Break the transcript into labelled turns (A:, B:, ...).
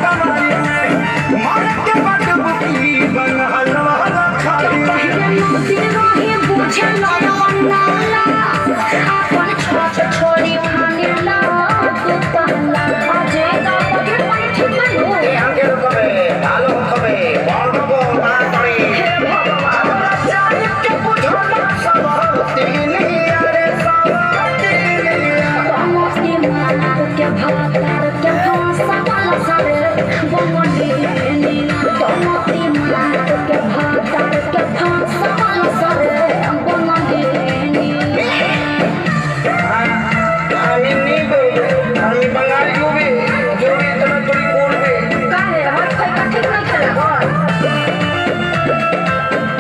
A: कवारी में मार के बात बुकी बन हलवा खा
B: पहले नौ दिन रहे बुझे ना